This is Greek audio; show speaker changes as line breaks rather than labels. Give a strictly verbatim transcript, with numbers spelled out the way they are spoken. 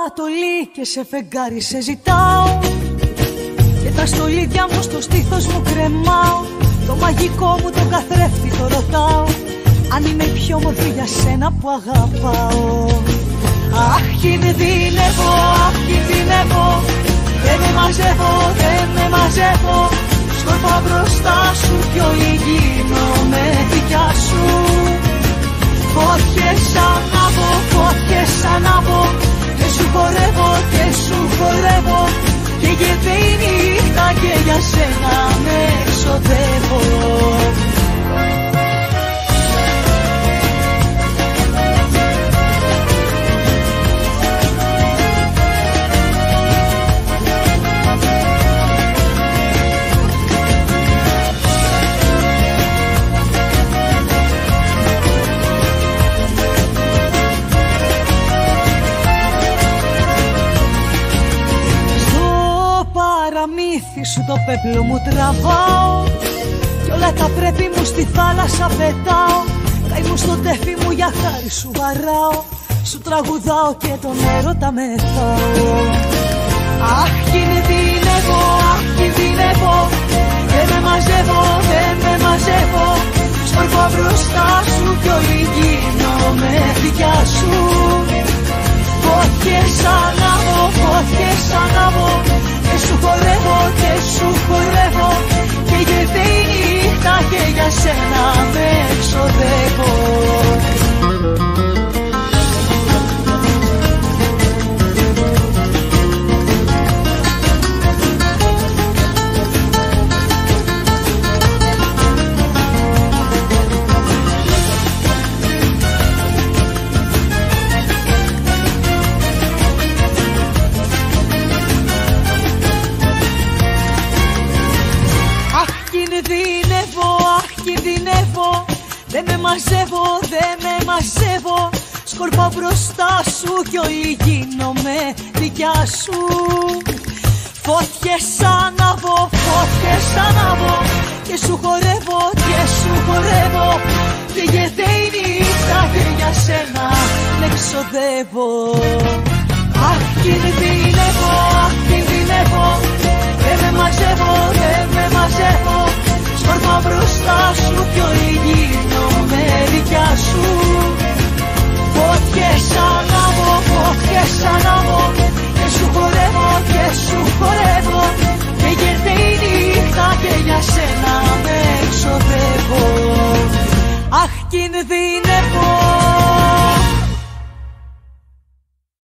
Ανατολή και σε φεγγάρι σε ζητάω, και τα στολίδια μου στο στήθος μου κρεμάω. Το μαγικό μου το καθρέφτη το ρωτάω, αν είμαι η πιο όμορφη για σένα που αγαπάω. Αχ, κινδυνεύω, αχ, κινδυνεύω, δεν με μαζεύω, δεν με μαζεύω. Σκορπάω μπροστά σου κι όλη γίνομαι δικιά σου. Φώτιες ανάβω, φώτιες ανάβω, και σου χορεύω, και σου χορεύω. Και γεύει η νύχτα και για σένα με εξοδεύω. Παραμύθι σου το πέπλο μου τραβάω, κι όλα τα πρέπει μου στη θάλασσα πετάω. Καημού στο τέφι μου για χάρη σου βαράω, σου τραγουδάω και τον έρωτα μεθάω. Αχ, κινδυνεύω, αχ, κινδυνεύω, δεν με μαζεύω, δεν με μαζεύω. Σκορπάω μπροστά σου κι όλη γίνομαι δικιά σου. Φώτιες ανάβω, φώτιες ανάβω, και σου χορεύω, και σου χορεύω. Και γεύει η νύχτα και για σένα με εξοδεύω. Κινδυνεύω, αχ, κινδυνεύω, δεν με μαζεύω, δεν με μαζεύω. Σκορπάω μπροστά σου κι όλη γίνομαι δικιά σου. Φώτιες ανάβω, φώτιες ανάβω, και σου χορεύω, και σου χορεύω. Και γεύει η νύχτα και για σένα με εξοδεύω. Αχ, κινδυνεύω, αχ, κινδυνεύω, δεν με μαζεύω, δεν με μαζεύω. Σκορπάω μπροστά σου κι όλη γίνομαι δικιά σου. Φώτιες ανάβω, φώτιες ανάβω, και σου χορεύω, και σου χορεύω. Και γεύει η νύχτα και για σένα με εξοδεύω. Αχ, κινδυνεύω.